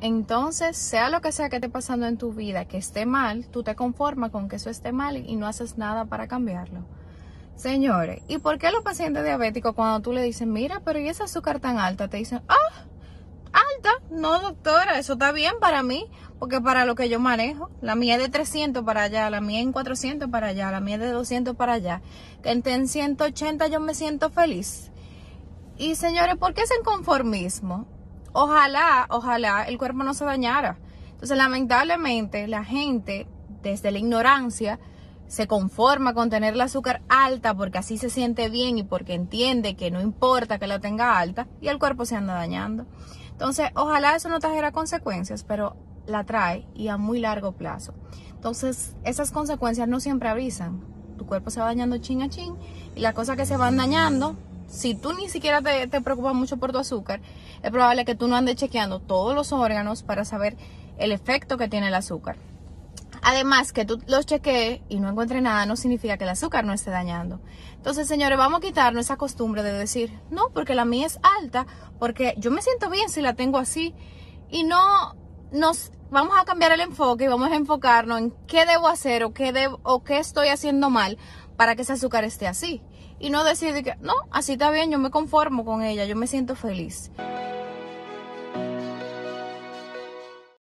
entonces, sea lo que sea que esté pasando en tu vida, que esté mal, tú te conformas con que eso esté mal y no haces nada para cambiarlo. Señores, ¿y por qué los pacientes diabéticos cuando tú le dices, mira, pero ¿y ese azúcar tan alta? Te dicen, alta, no doctora, eso está bien para mí, porque para lo que yo manejo, la mía es de 300 para allá, la mía es en 400 para allá, la mía es de 200 para allá, que en 180 yo me siento feliz. Y señores, ¿por qué ese inconformismo? Ojalá el cuerpo no se dañara. Entonces, lamentablemente, la gente, desde la ignorancia, se conforma con tener el azúcar alta porque así se siente bien y porque entiende que no importa que la tenga alta y el cuerpo se anda dañando. Entonces, ojalá eso no trajera consecuencias, pero la trae y a muy largo plazo. Entonces, esas consecuencias no siempre avisan. Tu cuerpo se va dañando chin a chin y las cosas que se van dañando, si tú ni siquiera te preocupas mucho por tu azúcar, es probable que tú no andes chequeando todos los órganos para saber el efecto que tiene el azúcar. Además, que tú los chequees y no encuentres nada no significa que el azúcar no esté dañando. Entonces, señores, vamos a quitarnos esa costumbre de decir, no, porque la mía es alta, porque yo me siento bien si la tengo así. Y no nos vamos a cambiar el enfoque y vamos a enfocarnos en qué debo hacer o qué estoy haciendo mal para que ese azúcar esté así. Y no decir que, no, así está bien, yo me conformo con ella, yo me siento feliz.